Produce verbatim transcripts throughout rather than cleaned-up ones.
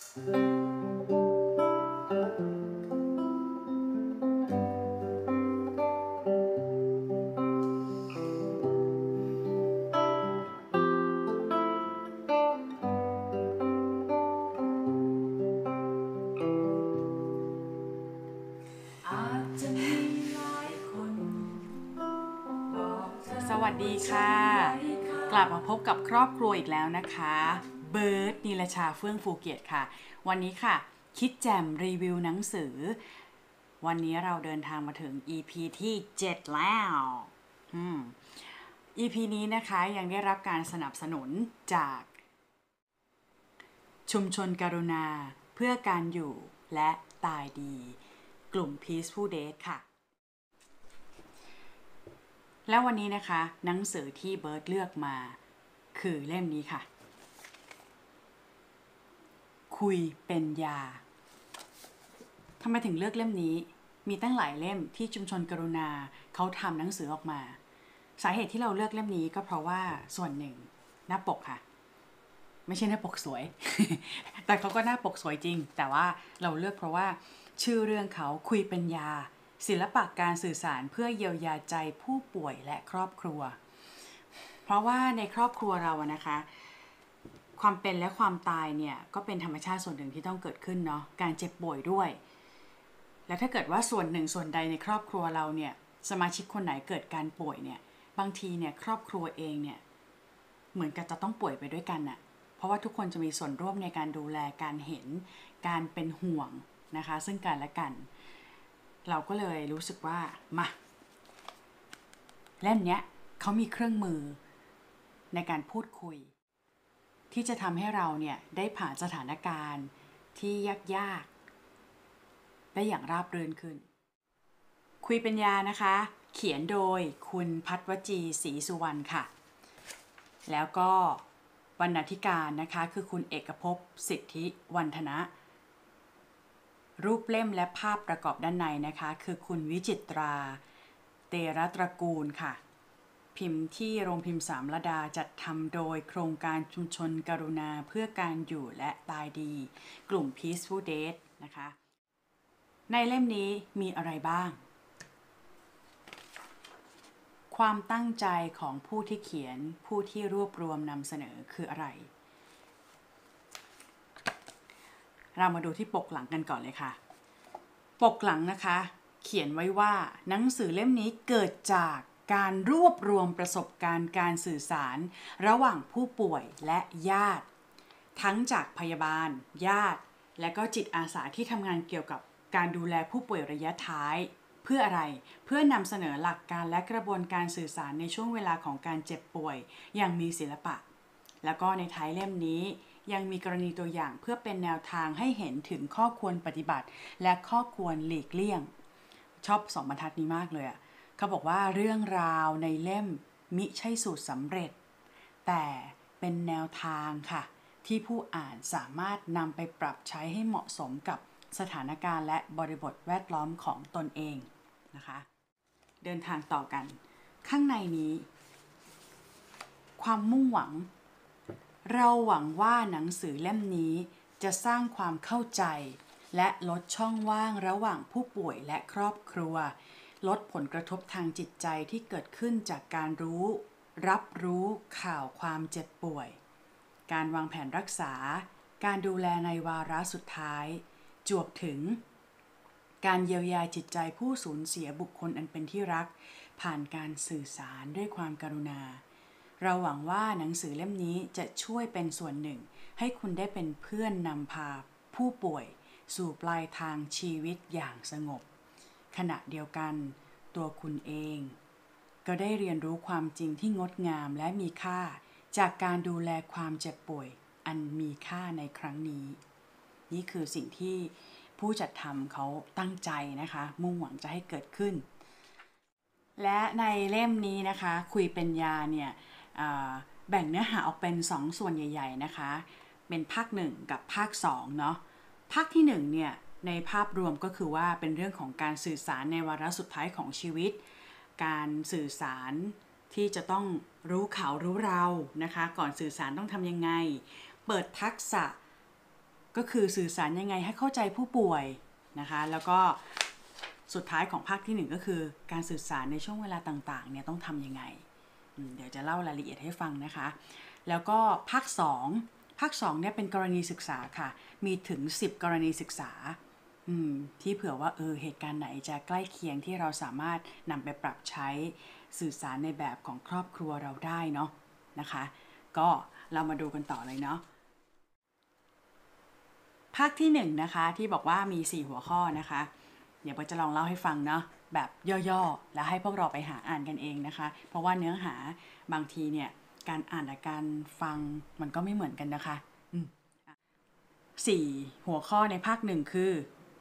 สวัสดีค่ะกลับมาพบกับครอบครัวอีกแล้วนะคะเบิร์ดนิลชาเฟื่องฟูเกียรติค่ะวันนี้ค่ะคิดแจ่มรีวิวหนังสือวันนี้เราเดินทางมาถึง อี พี ที่เจ็ดแล้วอืม อี พี นี้นะคะยังได้รับการสนับสนุนจากชุมชนกรุณาเพื่อการอยู่และตายดีกลุ่ม Peaceful Date ค่ะแล้ววันนี้นะคะหนังสือที่เบิร์ดเลือกมาคือเล่มนี้ค่ะคุยเป็นยาทำไมถึงเลือกเล่มนี้มีตั้งหลายเล่มที่ชุมชนกรุณาเขาทำหนังสือออกมาสาเหตุที่เราเลือกเล่มนี้ก็เพราะว่าส่วนหนึ่งหน้าปกค่ะไม่ใช่หน้าปกสวย แต่เขาก็หน้าปกสวยจริงแต่ว่าเราเลือกเพราะว่าชื่อเรื่องเขาคุยเป็นยาศิลปะการสื่อสารเพื่อเยียวยาใจผู้ป่วยและครอบครัวเพราะว่าในครอบครัวเราอะนะคะความเป็นและความตายเนี่ยก็เป็นธรรมชาติส่วนหนึ่งที่ต้องเกิดขึ้นเนาะการเจ็บป่วยด้วยและถ้าเกิดว่าส่วนหนึ่งส่วนใดในครอบครัวเราเนี่ยสมาชิกคนไหนเกิดการป่วยเนี่ยบางทีเนี่ยครอบครัวเองเนี่ยเหมือนกับจะต้องป่วยไปด้วยกันน่ะเพราะว่าทุกคนจะมีส่วนร่วมในการดูแลการเห็นการเป็นห่วงนะคะซึ่งกันและกันเราก็เลยรู้สึกว่ามาเล่มเนี้ยเขามีเครื่องมือในการพูดคุยที่จะทำให้เราเนี่ยได้ผ่านสถานการณ์ที่ยากๆได้อย่างราบรื่นขึ้นคุยเป็นยานะคะเขียนโดยคุณพัทรวจีศรีสุวรรณค่ะแล้วก็บรรณาธิการนะคะคือคุณเอกภพสิทธิวันธนะรูปเล่มและภาพประกอบด้านในนะคะคือคุณวิจิตราเตระตระกูลค่ะพิมพ์ที่โรงพิมพ์สามระดาจัดทำโดยโครงการชุมชนกรุณาเพื่อการอยู่และตายดีกลุ่ม Peaceful Date นะคะในเล่มนี้มีอะไรบ้างความตั้งใจของผู้ที่เขียนผู้ที่รวบรวมนำเสนอคืออะไรเรามาดูที่ปกหลังกันก่อนเลยค่ะปกหลังนะคะเขียนไว้ว่าหนังสือเล่มนี้เกิดจากการรวบรวมประสบการณ์การสื่อสารระหว่างผู้ป่วยและญาติทั้งจากพยาบาลญาติและก็จิตอาสาที่ทำงานเกี่ยวกับการดูแลผู้ป่วยระยะท้ายเพื่ออะไรเพื่อนำเสนอหลักการและกระบวนการสื่อสารในช่วงเวลาของการเจ็บป่วยอย่างมีศิลปะแล้วก็ในท้ายเล่มนี้ยังมีกรณีตัวอย่างเพื่อเป็นแนวทางให้เห็นถึงข้อควรปฏิบัติและข้อควรหลีกเลี่ยงชอบสองบรรทัดนี้มากเลยอ่ะเขาบอกว่าเรื่องราวในเล่มมิใช่สูตรสำเร็จแต่เป็นแนวทางค่ะที่ผู้อ่านสามารถนำไปปรับใช้ให้เหมาะสมกับสถานการณ์และบริบทแวดล้อมของตนเองนะคะเดินทางต่อกันข้างในนี้ความมุ่งหวังเราหวังว่าหนังสือเล่มนี้จะสร้างความเข้าใจและลดช่องว่างระหว่างผู้ป่วยและครอบครัวลดผลกระทบทางจิตใจที่เกิดขึ้นจากการรู้รับรู้ข่าวความเจ็บป่วยการวางแผนรักษาการดูแลในวาระสุดท้ายจวบถึงการเยียวยาจิตใจผู้สูญเสียบุคคลอันเป็นที่รักผ่านการสื่อสารด้วยความกรุณาเราหวังว่าหนังสือเล่มนี้จะช่วยเป็นส่วนหนึ่งให้คุณได้เป็นเพื่อนนำพาผู้ป่วยสู่ปลายทางชีวิตอย่างสงบขณะเดียวกันตัวคุณเองก็ได้เรียนรู้ความจริงที่งดงามและมีค่าจากการดูแลความเจ็บป่วยอันมีค่าในครั้งนี้นี่คือสิ่งที่ผู้จัดทำเขาตั้งใจนะคะมุ่งหวังจะให้เกิดขึ้นและในเล่มนี้นะคะคุยเป็นยาเนี่ยแบ่งเนื้อหาออกเป็นสองส่วนใหญ่ๆนะคะเป็นภาคหนึ่งกับภาคสองเนาะภาคที่หนึ่งเนี่ยในภาพรวมก็คือว่าเป็นเรื่องของการสื่อสารในวาระสุดท้ายของชีวิตการสื่อสารที่จะต้องรู้ข่าวรู้เรานะคะก่อนสื่อสารต้องทำยังไงเปิดทักษะกก็คือสื่อสารยังไงให้เข้าใจผู้ป่วยนะคะแล้วก็สุดท้ายของภาคที่หนึ่งก็คือการสื่อสารในช่วงเวลาต่างๆเนี่ยต้องทำยังไงเดี๋ยวจะเล่ารายละเอียดให้ฟังนะคะแล้วก็ภาคสองภาคสองเนี่ยเป็นกรณีศึกษาค่ะมีถึงสิบกรณีศึกษาที่เผื่อว่าเออเหตุการณ์ไหนจะใกล้เคียงที่เราสามารถนำไปปรับใช้สื่อสารในแบบของครอบครัวเราได้เนาะนะคะก็เรามาดูกันต่อเลยเนาะภาคที่หนึ่งนะคะที่บอกว่ามีสี่หัวข้อนะคะเดี๋ยวเราจะลองเล่าให้ฟังเนาะแบบย่อๆแล้วให้พวกเราไปหาอ่านกันเองนะคะเพราะว่าเนื้อหาบางทีเนี่ยการอ่านและการฟังมันก็ไม่เหมือนกันนะคะสี่หัวข้อในภาคหนึ่งคือ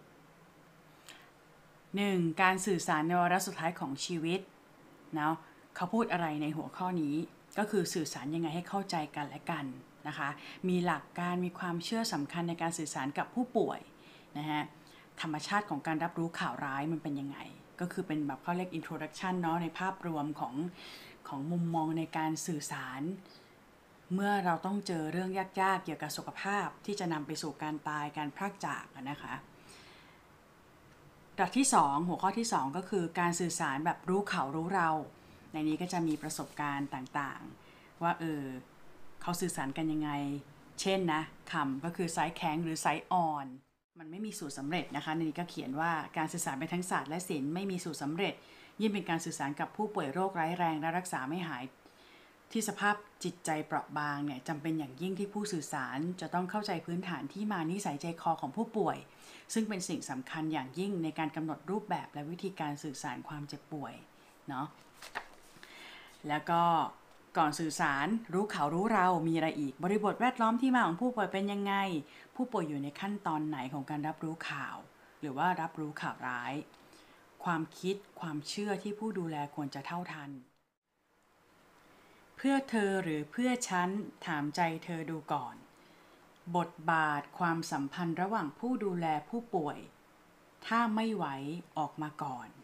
หนึ่ง. การสื่อสารในวาระสุดท้ายของชีวิตเนาะเขาพูดอะไรในหัวข้อนี้ก็คือสื่อสารยังไงให้เข้าใจกันและกันนะคะมีหลักการมีความเชื่อสำคัญในการสื่อสารกับผู้ป่วยนะฮะธรรมชาติของการรับรู้ข่าวร้ายมันเป็นยังไงก็คือเป็นแบบเขาเรียก introduction เนาะในภาพรวมของของมุมมองในการสื่อสารเมื่อเราต้องเจอเรื่องยากๆเกี่ยวกับสุขภาพที่จะนำไปสู่การตายการพรากจากนะคะหลักที่สองหัวข้อที่สองก็คือการสื่อสารแบบรู้เขารู้เราในนี้ก็จะมีประสบการณ์ต่างๆว่าเออเขาสื่อสารกันยังไงเช่นนะคำก็คือไซส์แข็งหรือไซส์อ่อนมันไม่มีสูตรสำเร็จนะคะในนี้ก็เขียนว่าการสื่อสารเป็นทั้งศาสตร์และศิลป์ไม่มีสูตรสำเร็จยิ่งเป็นการสื่อสารกับผู้ป่วยโรคร้ายแรงและรักษาไม่หายที่สภาพจิตใจเปราะบางเนี่ยจำเป็นอย่างยิ่งที่ผู้สื่อสารจะต้องเข้าใจพื้นฐานที่มานิสัยใจคอของผู้ป่วยซึ่งเป็นสิ่งสำคัญอย่างยิ่งในการกำหนดรูปแบบและวิธีการสื่อสารความเจ็บป่วยเนาะแล้วก็ก่อนสื่อสารรู้เขารู้เรามีอะไรอีกบริบทแวดล้อมที่มาของผู้ป่วยเป็นยังไงผู้ป่วยอยู่ในขั้นตอนไหนของการรับรู้ข่าวหรือว่ารับรู้ข่าวร้ายความคิดความเชื่อที่ผู้ดูแลควรจะเท่าทันเพื่อเธอหรือเพื่อฉันถามใจเธอดูก่อนบทบาทความสัมพันธ์ระหว่างผู้ดูแลผู้ป่วยถ้าไม่ไหวออกมาก่อน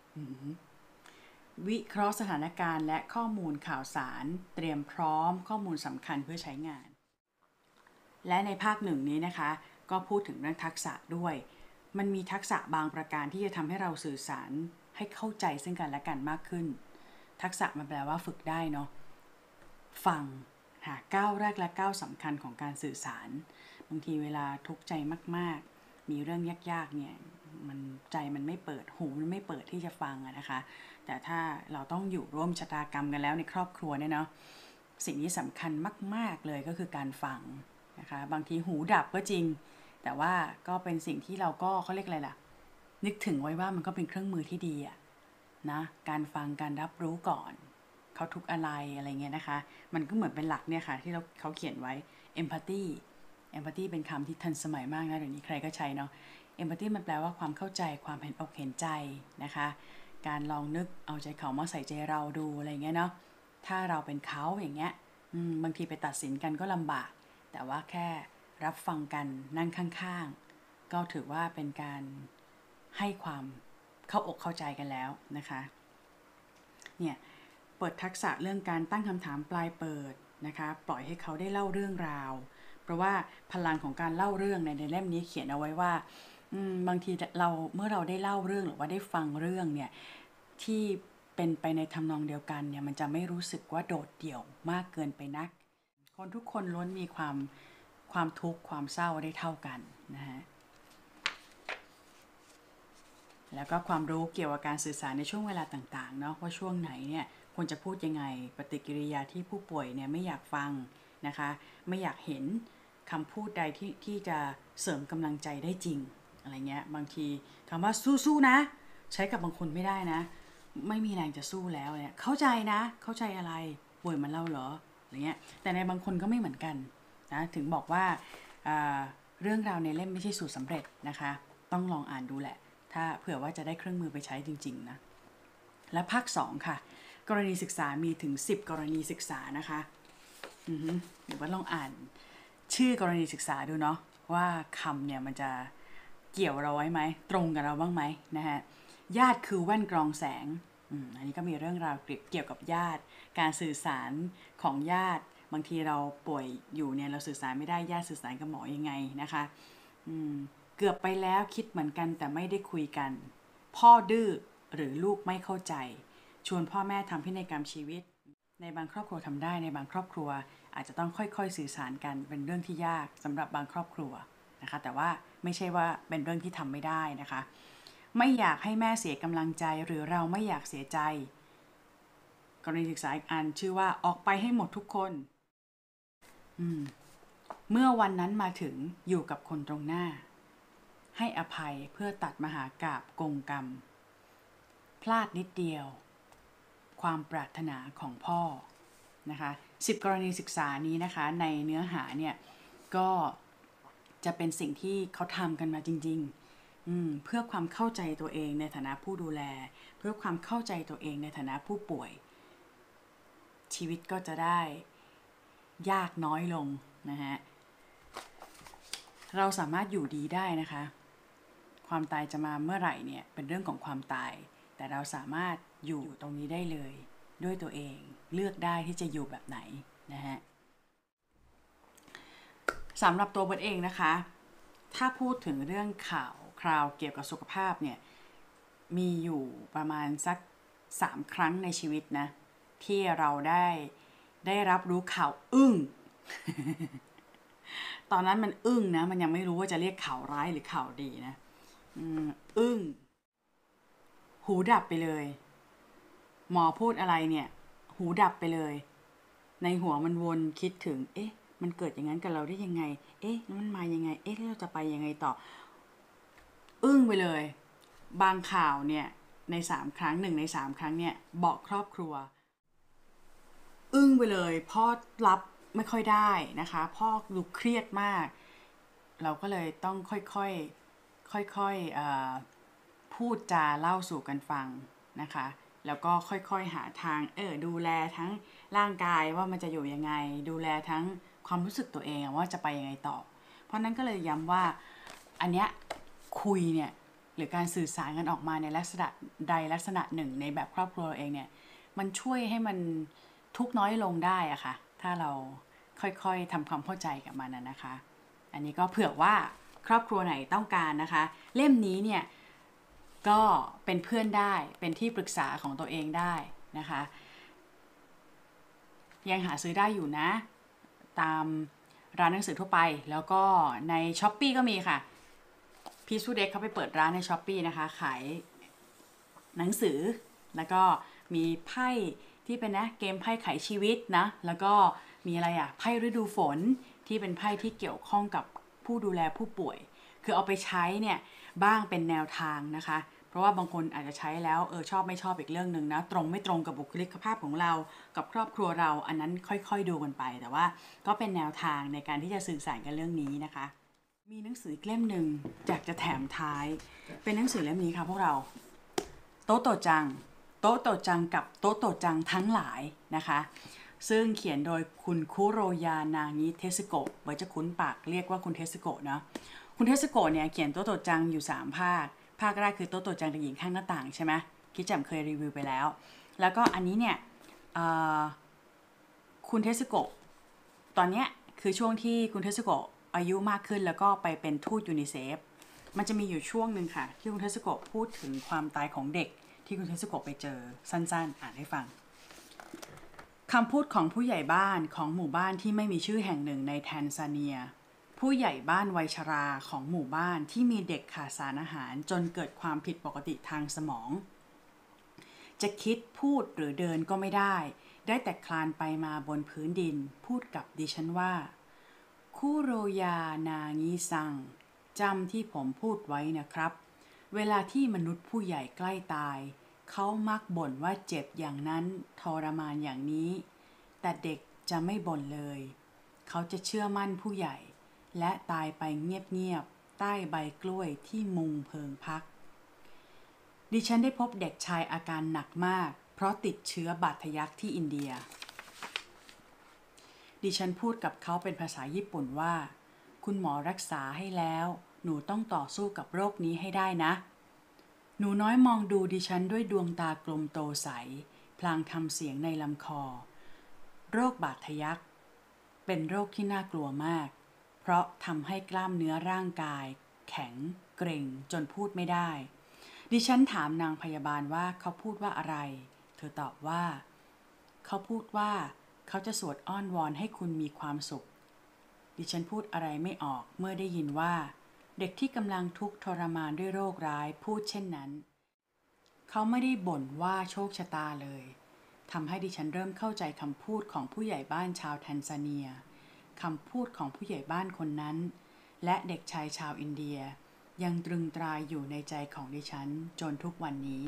วิเคราะห์สถานการณ์และข้อมูลข่าวสารเตรียมพร้อมข้อมูลสำคัญเพื่อใช้งานและในภาคหนึ่งนี้นะคะก็พูดถึงเรื่องทักษะด้วยมันมีทักษะบางประการที่จะทำให้เราสื่อสารให้เข้าใจซึ่งกันและกันมากขึ้นทักษะมันแปลว่าฝึกได้เนาะฟังหาก้าวแรกและก้าวสำคัญของการสื่อสารบางทีเวลาทุกข์ใจมากๆมีเรื่องยากๆเนี่ยมันใจมันไม่เปิดหูมันไม่เปิดที่จะฟังนะคะแต่ถ้าเราต้องอยู่ร่วมชะตากรรมกันแล้วในครอบครัวเนี่ยเนาะสิ่งที่สำคัญมากๆเลยก็คือการฟังนะคะบางทีหูดับก็จริงแต่ว่าก็เป็นสิ่งที่เราก็เขาเรียกอะไรล่ะนึกถึงไว้ว่ามันก็เป็นเครื่องมือที่ดีอะนะการฟังการรับรู้ก่อนเขาทุกอะไรอะไรเงี้ยนะคะมันก็เหมือนเป็นหลักเนี่ยค่ะที่เราเขาเขียนไว้ empathy empathy เป็นคำที่ทันสมัยมากนะเดี๋ยวนี้ใครก็ใช้เนาะ empathy มันแปลว่าความเข้าใจความเห็นอกเห็นใจนะคะการลองนึกเอาใจเขามาใส่ใจเราดูอะไรเงี้ยเนาะถ้าเราเป็นเขาอย่างเงี้ยบางทีไปตัดสินกันก็ลำบากแต่ว่าแค่รับฟังกันนั่งข้างๆก็ถือว่าเป็นการให้ความเข้าอกเข้าใจกันแล้วนะคะเนี่ยเปิดทักษะเรื่องการตั้งคำถามปลายเปิดนะคะปล่อยให้เขาได้เล่าเรื่องราวเพราะว่าพลังของการเล่าเรื่องในในเล่มนี้เขียนเอาไว้ว่าบางทีเราเมื่อเราได้เล่าเรื่องหรือว่าได้ฟังเรื่องเนี่ยที่เป็นไปในทำนองเดียวกันเนี่ยมันจะไม่รู้สึกว่าโดดเดี่ยวมากเกินไปนักคนทุกคนล้วนมีความความทุกข์ความเศร้าได้เท่ากันนะฮะแล้วก็ความรู้เกี่ยวกับการสื่อสารในช่วงเวลาต่างๆเนาะว่าช่วงไหนเนี่ยควรจะพูดยังไงปฏิกิริยาที่ผู้ป่วยเนี่ยไม่อยากฟังนะคะไม่อยากเห็นคำพูดใดที่ที่จะเสริมกำลังใจได้จริงอะไรเงี้ยบางทีคำว่าสู้ๆนะใช้กับบางคนไม่ได้นะไม่มีแรงจะสู้แล้วเนี่ยเข้าใจนะเข้าใจอะไรป่วยมันเล่าเหรออะไรเงี้ยแต่ในบางคนก็ไม่เหมือนกันนะถึงบอกว่าเรื่องราวในเล่มไม่ใช่สูตรสำเร็จนะคะต้องลองอ่านดูแหละถ้าเผื่อว่าจะได้เครื่องมือไปใช้จริงๆนะและภาคสองค่ะกรณีศึกษามีถึงสิบกรณีศึกษานะคะอือฮึเดี๋ยวว่าลองอ่านชื่อกรณีศึกษาดูเนาะว่าคำเนี่ยมันจะเกี่ยวเราไว้ไหมตรงกับเราบ้างไหมนะฮะญาติคือแว่นกรองแสงอืมอันนี้ก็มีเรื่องราวเกี่ยวกับญาติการสื่อสารของญาติบางทีเราป่วยอยู่เนี่ยเราสื่อสารไม่ได้ญาติสื่อสารกับหมอยังไงนะคะอืมเกือบไปแล้วคิดเหมือนกันแต่ไม่ได้คุยกันพ่อดื้อหรือลูกไม่เข้าใจชวนพ่อแม่ทำพินัยกรรมชีวิตในบางครอบครัวทำได้ในบางครอบครัวอาจจะต้องค่อยๆสื่อสารกันเป็นเรื่องที่ยากสำหรับบางครอบครัวนะคะแต่ว่าไม่ใช่ว่าเป็นเรื่องที่ทำไม่ได้นะคะไม่อยากให้แม่เสียกำลังใจหรือเราไม่อยากเสียใจกรณีศึกษาอีกอันชื่อว่าออกไปให้หมดทุกคนอืมเมื่อวันนั้นมาถึงอยู่กับคนตรงหน้าให้อภัยเพื่อตัดมหากาพย์กงกรรมพลาดนิดเดียวความปรารถนาของพ่อนะคะสิบกรณีศึกษานี้นะคะในเนื้อหาเนี่ยก็จะเป็นสิ่งที่เขาทำกันมาจริงๆเพื่อความเข้าใจตัวเองในฐานะผู้ดูแลเพื่อความเข้าใจตัวเองในฐานะผู้ป่วยชีวิตก็จะได้ยากน้อยลงนะฮะเราสามารถอยู่ดีได้นะคะความตายจะมาเมื่อไหร่เนี่ยเป็นเรื่องของความตายแต่เราสามารถอยู่ตรงนี้ได้เลยด้วยตัวเองเลือกได้ที่จะอยู่แบบไหนนะฮะสำหรับตัวเบิร์ตเองนะคะถ้าพูดถึงเรื่องข่าวคราวเกี่ยวกับสุขภาพเนี่ยมีอยู่ประมาณสักสามครั้งในชีวิตนะที่เราได้ได้รับรู้ข่าวอึ้ง ตอนนั้นมันอึ้งนะมันยังไม่รู้ว่าจะเรียกข่าวร้ายหรือข่าวดีนะอึ้งหูดับไปเลยหมอพูดอะไรเนี่ยหูดับไปเลยในหัวมันวนคิดถึงเอ๊ะมันเกิดอย่างนั้นกับเราได้ยังไงเอ๊ะแล้วมันมายังไงเอ๊ะเราจะไปยังไงต่ออึ้งไปเลยบางข่าวเนี่ยในสามครั้งหนึ่งในสามครั้งเนี่ยบอกครอบครัวอึ้งไปเลยพ่อรับไม่ค่อยได้นะคะพ่อดูเครียดมากเราก็เลยต้องค่อยๆค่อยๆพูดจาเล่าสู่กันฟังนะคะแล้วก็ค่อยๆหาทางเออดูแลทั้งร่างกายว่ามันจะอยู่ยังไงดูแลทั้งความรู้สึกตัวเองว่าจะไปยังไงต่อเพราะนั้นก็เลยย้ำว่าอันเนี้ยคุยเนี่ยหรือการสื่อสารกันออกมาในลักษณะใดลักษณะหนึ่งในแบบครอบครัวเองเนี่ยมันช่วยให้มันทุกน้อยลงได้อะค่ะถ้าเราค่อยๆทำความเข้าใจกับมันนะคะอันนี้ก็เผื่อว่าครอบครัวไหนต้องการนะคะเล่มนี้เนี่ยก็เป็นเพื่อนได้เป็นที่ปรึกษาของตัวเองได้นะคะยังหาซื้อได้อยู่นะตามร้านหนังสือทั่วไปแล้วก็ใน Shopee ก็มีค่ะพีซูเด็กเขาไปเปิดร้านใน Shopee นะคะขายหนังสือแล้วก็มีไพ่ที่เป็นนะเกมไพ่ไขชีวิตนะแล้วก็มีอะไรอะไพ่ฤดูฝนที่เป็นไพ่ที่เกี่ยวข้องกับผู้ดูแลผู้ป่วยคือเอาไปใช้เนี่ยบ้างเป็นแนวทางนะคะเพราะว่าบางคนอาจจะใช้แล้วเออชอบไม่ชอบอีกเรื่องนึงนะตรงไม่ตรงกับบุคลิกภาพของเรากับครอบครัวเราอันนั้นค่อยๆดูกันไปแต่ว่าก็เป็นแนวทางในการที่จะสื่อสารกันเรื่องนี้นะคะมีหนังสือเล่มหนึ่งอยากจะแถมท้ายเป็นหนังสือเล่มนี้ค่ะพวกเราโตโตจังโตโตจังกับโตโตจังทั้งหลายนะคะซึ่งเขียนโดยคุณคุโรยานางิเทสโกะไว้จะคุ้นปากเรียกว่าคุณเทสโกะนะคุณเทสโกะเนี่ยเขียนโตโตจังอยู่สามภาคภาคแรกคือโตโตจังเด็กหญิงข้างหน้าต่างใช่ไหมคิดจำเคยรีวิวไปแล้วแล้วก็อันนี้เนี่ยคุณเทสโกะตอนนี้คือช่วงที่คุณเทสโกะอายุมากขึ้นแล้วก็ไปเป็นทูตยูนิเซฟมันจะมีอยู่ช่วงหนึ่งค่ะที่คุณเทสโกะพูดถึงความตายของเด็กที่คุณเทสโกะไปเจอสั้นๆอ่านให้ฟังคำพูดของผู้ใหญ่บ้านของหมู่บ้านที่ไม่มีชื่อแห่งหนึ่งในแทนซาเนียผู้ใหญ่บ้านวัยชราของหมู่บ้านที่มีเด็กขาดสารอาหารจนเกิดความผิดปกติทางสมองจะคิดพูดหรือเดินก็ไม่ได้ได้แต่คลานไปมาบนพื้นดินพูดกับดิฉันว่าคุโรยานางิซังจำที่ผมพูดไว้นะครับเวลาที่มนุษย์ผู้ใหญ่ใกล้ตายเขามักบ่นว่าเจ็บอย่างนั้นทรมานอย่างนี้แต่เด็กจะไม่บ่นเลยเขาจะเชื่อมั่นผู้ใหญ่และตายไปเงียบๆใต้ใบกล้วยที่มุงเพิงพักดิฉันได้พบเด็กชายอาการหนักมากเพราะติดเชื้อบาดทะยักที่อินเดียดิฉันพูดกับเขาเป็นภาษาญี่ปุ่นว่าคุณหมอรักษาให้แล้วหนูต้องต่อสู้กับโรคนี้ให้ได้นะหนูน้อยมองดูดิฉันด้วยดวงตากลมโตใสพลางทำเสียงในลำคอโรคบาดทะยักเป็นโรคที่น่ากลัวมากเพราะทำให้กล้ามเนื้อร่างกายแข็งเกร็งจนพูดไม่ได้ดิฉันถามนางพยาบาลว่าเขาพูดว่าอะไรเธอตอบว่าเขาพูดว่าเขาจะสวดอ้อนวอนให้คุณมีความสุขดิฉันพูดอะไรไม่ออกเมื่อได้ยินว่าเด็กที่กำลังทุกข์ทรมานด้วยโรคร้ายพูดเช่นนั้นเขาไม่ได้บ่นว่าโชคชะตาเลยทำให้ดิฉันเริ่มเข้าใจคำพูดของผู้ใหญ่บ้านชาวแทนซาเนียคำพูดของผู้ใหญ่บ้านคนนั้นและเด็กชายชาวอินเดียยังตรึงตราอยู่ในใจของดิฉันจนทุกวันนี้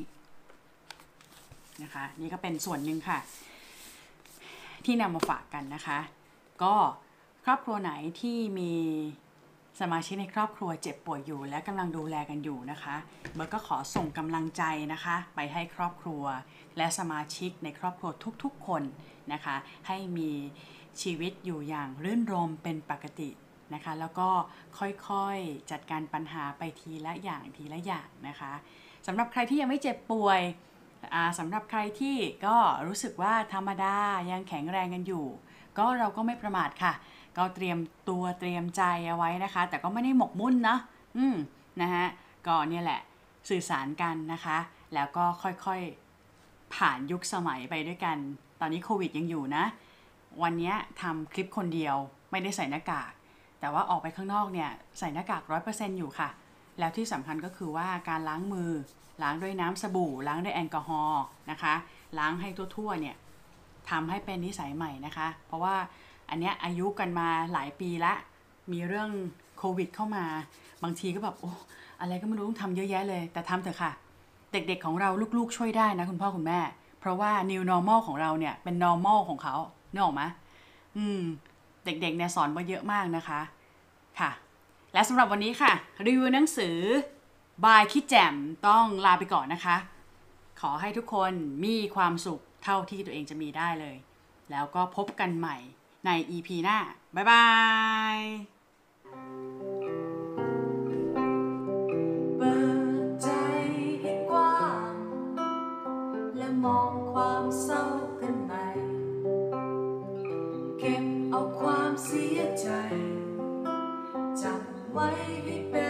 นะคะนี่ก็เป็นส่วนหนึ่งค่ะที่นำมาฝากกันนะคะก็ครอบครัวไหนที่มีสมาชิกในครอบครัวเจ็บป่วยอยู่และกำลังดูแลกันอยู่นะคะเบิร์ก็ขอส่งกำลังใจนะคะไปให้ครอบครัวและสมาชิกในครอบครัวทุกๆคนนะคะให้มีชีวิตอยู่อย่างรื่นรมเป็นปกตินะคะแล้วก็ค่อยๆจัดการปัญหาไปทีละอย่างทีละอย่างนะคะสำหรับใครที่ยังไม่เจ็บป่วยสำหรับใครที่ก็รู้สึกว่าธรรมดายังแข็งแรงกันอยู่ก็เราก็ไม่ประมาทค่ะก็เตรียมตัวเตรียมใจเอาไว้นะคะแต่ก็ไม่ได้หมกมุ่นนะอืมนะฮะก็เนี่ยแหละสื่อสารกันนะคะแล้วก็ค่อยๆผ่านยุคสมัยไปด้วยกันตอนนี้โควิดยังอยู่นะวันนี้ทำคลิปคนเดียวไม่ได้ใส่หน้ากากแต่ว่าออกไปข้างนอกเนี่ยใส่หน้ากาก ร้อยเปอร์เซ็นต์ อยู่ค่ะแล้วที่สำคัญก็คือว่าการล้างมือล้างด้วยน้ำสบู่ล้างด้วยแอลกอฮอล์นะคะล้างให้ทั่วๆเนี่ยทำให้เป็นนิสัยใหม่นะคะเพราะว่าอันเนี้ยอายุกันมาหลายปีละมีเรื่องโควิดเข้ามาบางทีก็แบบโอ้อะไรก็ไม่รู้ต้องทำเยอะแยะเลยแต่ทำเถอะค่ะเด็กๆของเราลูกๆช่วยได้นะคุณพ่อคุณแม่เพราะว่า new normal ของเราเนี่ยเป็น normal ของเขานึกออกไหมอืมเด็กๆเนี่ยสอนมาเยอะมากนะคะค่ะและสำหรับวันนี้ค่ะรีวิวหนังสือบายคิดแจ่มต้องลาไปก่อนนะคะขอให้ทุกคนมีความสุขเท่าที่ตัวเองจะมีได้เลยแล้วก็พบกันใหม่ใน อี พี หน้าบ๊ายบายเปิดใจให้กว้างและมองความเศร้ากันใหม่เก็บเอาความเสียใจจำไว้ให้เป็น